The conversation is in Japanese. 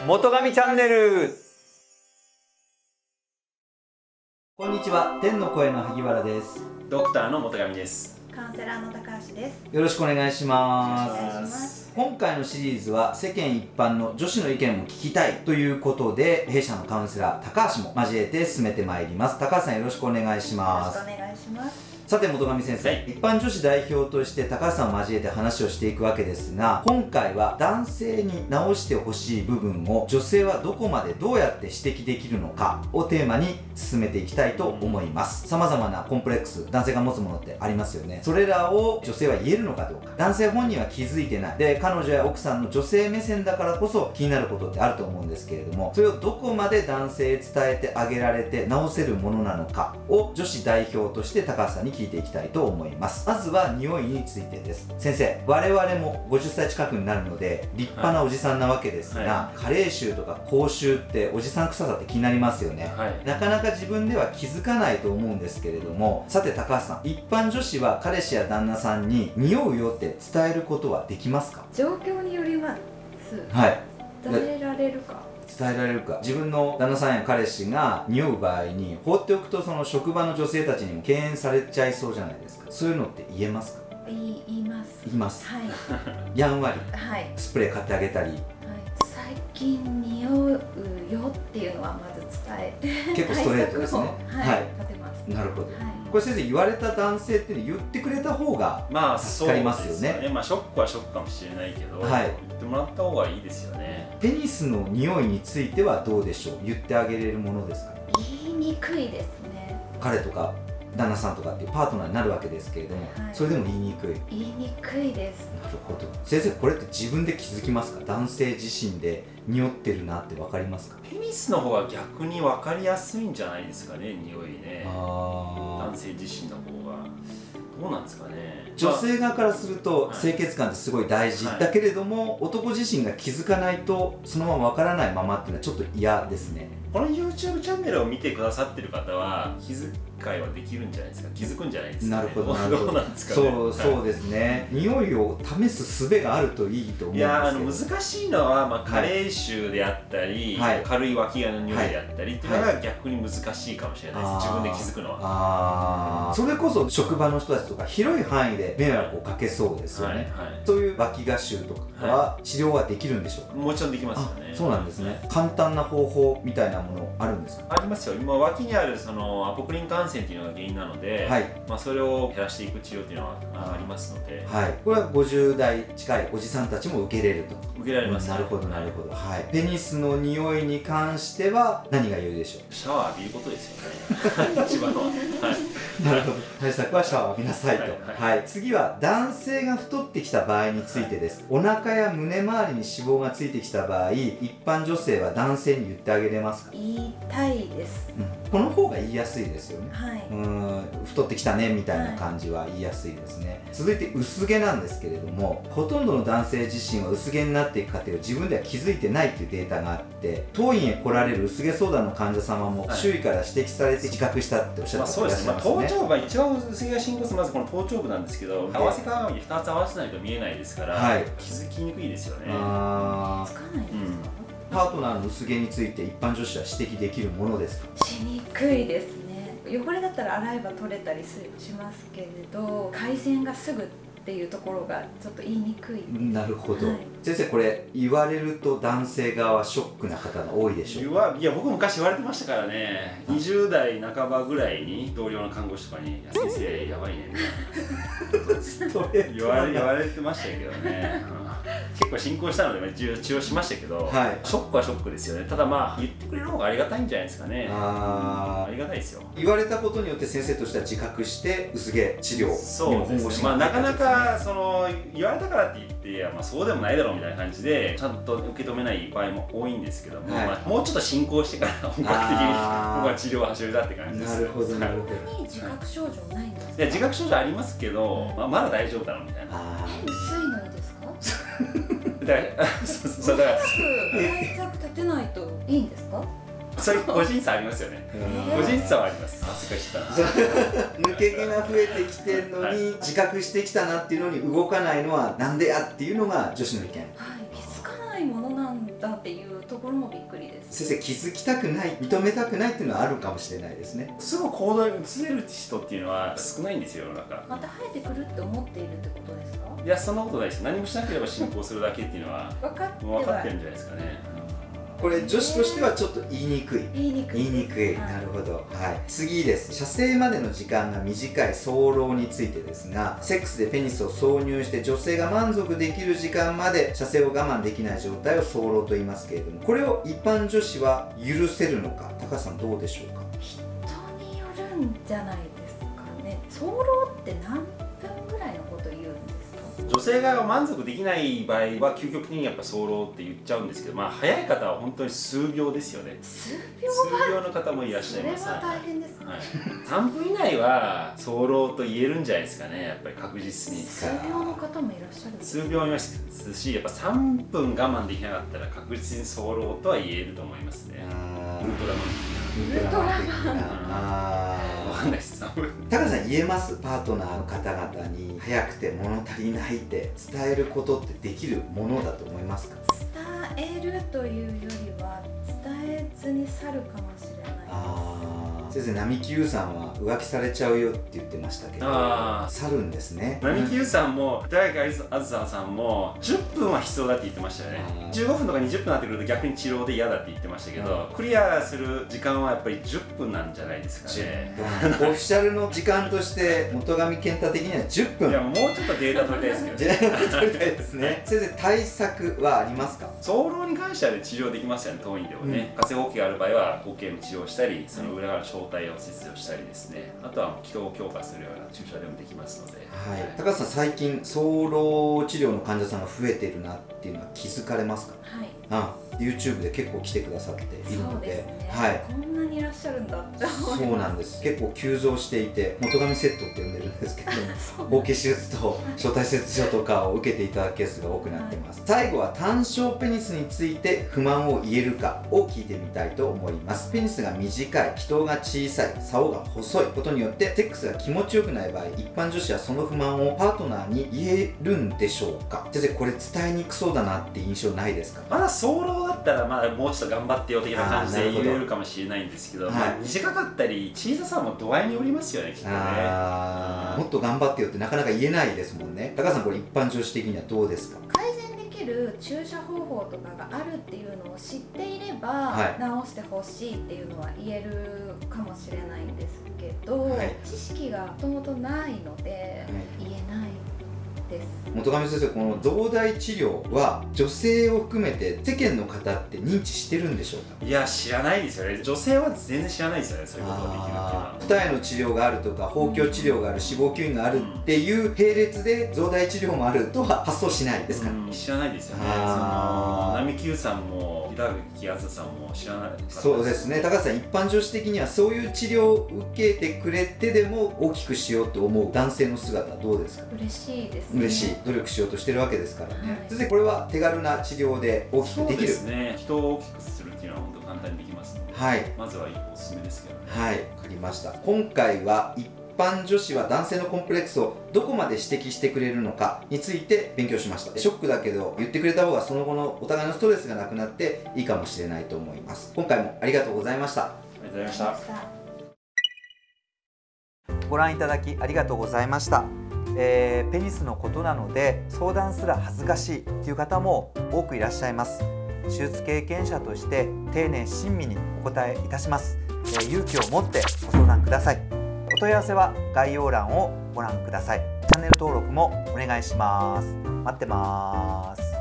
元上チャンネル。 こんにちは、天の声の萩原です。 ドクターの元上です。 カウンセラーの高橋です。 よろしくお願いします。 お願いします。 今回のシリーズは世間一般の女子の意見も聞きたいということで、弊社のカウンセラー高橋も交えて進めてまいります。高橋さん、よろしくお願いします。 よろしくお願いします。 さて元上先生、一般女子代表として高橋さんを交えて話をしていくわけですが、今回は男性に直してほしい部分を女性はどこまでどうやって指摘できるのかをテーマに進めていきたいと思います。様々なコンプレックス、男性が持つものってありますよね。それらを女性は言えるのかどうか、男性本人は気づいてないで、彼女や奥さんの女性目線だからこそ気になることってあると思うんですけれども、それをどこまで男性へ伝えてあげられて直せるものなのかを女子代表として高橋さんに聞いていきたいと思います。まずは匂いについてです。先生、我々も50歳近くになるので立派なおじさんなわけですが、加齢臭とか口臭っておじさん臭さって気になりますよね、なかなか自分では気づかないと思うんですけれども、さて高橋さん、一般女子は彼氏や旦那さんに匂うよって伝えることはできますか？ 状況によります。 はい。 伝えられるか。 伝えられるか。自分の旦那さんや彼氏が匂う場合に放っておくと、その職場の女性たちにも敬遠されちゃいそうじゃないですか。そういうのって言えますか？ 言います。 言います。 はい。 やんわり、 はい。 スプレー買ってあげたり、 最近匂うよっていうのはまず伝え結構ストレートですね。 はい。立てます。 なるほど。これ先生、言われた男性って言ってくれた方が助かりますよね。 まあショックはショックかもしれないけど、言ってもらった方がいいですよね。 ペニスの匂いについてはどうでしょう？言ってあげれるものですか？ 言いにくいですね。 彼とか旦那さんとかっていうパートナーになるわけですけれども、それでも言いにくい。 言いにくいです。 なるほど。先生、これって自分で気づきますか？男性自身で匂ってるなって分かりますか？ ペニスの方が逆に分かりやすいんじゃないですかね、匂いね。男性自身の方がどうなんですかね。 女性側からすると清潔感ってすごい大事だけれども、男自身が気づかないとそのまま分からないままっていうのはちょっと嫌ですね。 この YouTube チャンネルを見てくださってる方は気遣いはできるんじゃないですか。気づくんじゃないですか、ね。 なるほど、なるほど。そうですね。匂いを試す術があるといいと思うんですけど。 難しいのは、加齢臭であったり、軽い脇がの匂いであったりっていうのが逆に難しいかもしれないです。自分で気づくのは。 それこそ職場の人たちとか広い範囲で迷惑をかけそうですよね。そういう脇が臭とかは治療はできるんでしょうか？ もちろんできますよね。 そうなんですね。簡単な方法みたいなものあるんですか？ ありますよ。今脇にあるそのアポクリン感染っていうのが原因なので、それを減らしていく治療っていうのはありますので、 これは50代近いおじさんたちも受けれると。 受けられます。 なるほど、なるほど。ペニスの匂いに関しては何が良いでしょう？ シャワー浴びることですよね。一番は。 なるほど。対策はシャワー浴びなさいと。次は男性が太ってきた場合についてです。お腹や胸周りに脂肪がついてきた場合、一般女性は男性に言ってあげれますか？ 言いたいです。 この方が言いやすいですよね。太ってきたねみたいな感じは言いやすいですね。続いて薄毛なんですけれども、ほとんどの男性自身は薄毛になっていく過程を自分では気づいてないっていうデータがあって、当院へ来られる薄毛相談の患者様も周囲から指摘されて自覚したっておっしゃってそうですね。頭頂部、一番薄毛が進行するまずこの頭頂部なんですけど、合わせ鏡に2つ合わせないと見えないですから、気づきにくいですよね。 つかないですか？ パートナーの薄毛について一般女子は指摘できるものですか？ しにくいですね。汚れだったら洗えば取れたりしますけれど、改善がすぐっていうところがちょっと言いにくい。 なるほど。先生、これ言われると男性側はショックな方が多いでしょう？ いや、僕昔言われてましたからね。20代半ばぐらいに同僚の看護師とかに「先生やばいね」みたいな言われてましたけどね。結構進行したので治療しましたけど、ショックはショックですよね。ただ言ってくれる方がありがたいんじゃないですかね。ありがたいですよ。 言われたことによって先生としては自覚して薄毛治療にも本腰がなかなか言われたからって言ってそうでもないだろうみたいな感じでちゃんと受け止めない場合も多いんですけども、もうちょっと進行してから本格的に僕は治療を始めたって感じです。 なるほど、なるほど。 自覚症状ないんですか？ いや、自覚症状ありますけど、まだ大丈夫だろうみたいな。 薄いのにですか？ だから対策立てないといいんですか？ それ個人差ありますよね。個人差はあります。さすがしたな。 抜け毛が増えてきてるのに自覚してきたなっていうのに動かないのはなんでやっていうのが女子の意見。 気づかないものなんだったっていうところもびっくりです。 先生、気づきたくない、認めたくないっていうのはあるかもしれないですね。 すぐ行動に移れる人っていうのは少ないんですよ、世の中。 また生えてくるって思っているってことですか？ いや、そんなことないです。何もしなければ進行するだけっていうのは分かってるんじゃないですかね。 これ女子としてはちょっと言いにくい。 言いにくい。 なるほど。はい。次です。射精までの時間が短い早漏についてですが、セックスでペニスを挿入して女性が満足できる時間まで射精を我慢できない状態を早漏と言いますけれども、これを一般女子は許せるのか、高橋さんどうでしょうか？ 人によるんじゃないですかね。早漏って何分ぐらいのこと言うんですか？ 女性が満足できない場合は究極的にやっぱ早漏って言っちゃうんですけど、まあ早い方は本当に数秒ですよね。 数秒の方もいらっしゃいます。 それは大変ですね。 はい、3分以内は早漏と言えるんじゃないですかね、やっぱり確実に。 数秒の方もいらっしゃるんですか？ 数秒いますし、やっぱ3分我慢できなかったら確実に早漏とは言えると思いますね。ウルトラマン。 ウルトラマン。 わかんないです。 高橋さん、言えます？パートナーの方々に早くて物足りないって伝えることってできるものだと思いますか？ 伝えるというよりは伝えずに去るかもしれないです。 先生、並木優さんは浮気されちゃうよって言ってましたけど、去るんですね。 並木優さんも大学あずささんも10分は必要だって言ってましたよね。15分とか20分になってくると逆に治療で嫌だって言ってましたけど、クリアする時間はやっぱり10分なんじゃないですかね。 オフィシャルの時間として本上健太的には10分。 いや、もうちょっとデータ取りたいですけどね。 データ取りたいですね。先生、対策はありますか？ 早漏に関しては治療できますよね、当院でもね。火星包茎がある場合は包茎の治療をしたり、その裏側の小体を切除したりですね、あとは気道を強化するような注射でもできますので。 はい、高橋さん、最近早漏治療の患者さんが増えてるなっていうのは気づかれますか？ はい。 YouTube で結構来てくださっているので、 ね、 はい、 こんなにいらっしゃるんだって思います。 そうなんです。結構急増していて、元上セットって呼んでるんですけど、包茎手術と小体切除とかを受けていただくケースが多くなっています。最後は単小ペニスについて不満を言えるかを聞いてみたいと思います。ペニスが短い、気筒が小さい、竿が細いことによってセックスが気持ちよくない場合、一般女子はその不満をパートナーに言えるんでしょうか？先生、これ伝えにくそうだなって印象ないですか？ まだ早漏だったらまだもうちょっと頑張ってよ的な感じで言えるかもしれないんですけど、まあ短かったり小ささも度合いによりますよね、きっとね。 もっと頑張ってよってなかなか言えないですもんね。高橋さん、これ一般女子的にはどうですか？ 改善できる注射方法とかがあるっていうのを知っていれば、治してほしいっていうのは言えるかもしれないんですけど、知識がもともとないので、言えないです。 本上先生、この増大治療は女性を含めて世間の方って認知してるんでしょうか？ いや、知らないですよね。女性は全然知らないですよね、そういうことができるっていうのは。 二重の治療があるとか、包協治療がある、脂肪吸引があるっていう並列で増大治療もあるとは発想しないですか？ 知らないですよね。並木優さんも平垣あずさんも知らない。 そうですね。高橋さん、一般女子的にはそういう治療を受けてくれてでも大きくしようと思う男性の姿どうですか？ 嬉しいですね。 嬉しい。努力しようとしてるわけですからね。先生、これは手軽な治療で大きくできる。 そうですね。人を大きくするっていうのは本当簡単にできますので、はい、まずは一歩おすすめですけどね。 はい、わかりました。今回は一般女子は男性のコンプレックスをどこまで指摘してくれるのかについて勉強しました。ショックだけど言ってくれた方がその後のお互いのストレスがなくなっていいかもしれないと思います。今回もありがとうございました。 ありがとうございました。 ご覧いただきありがとうございました。ペニスのことなので相談すら恥ずかしいという方も多くいらっしゃいます。手術経験者として丁寧親身にお答えいたします。勇気を持ってご相談ください。お問い合わせは概要欄をご覧ください。チャンネル登録もお願いします。待ってます。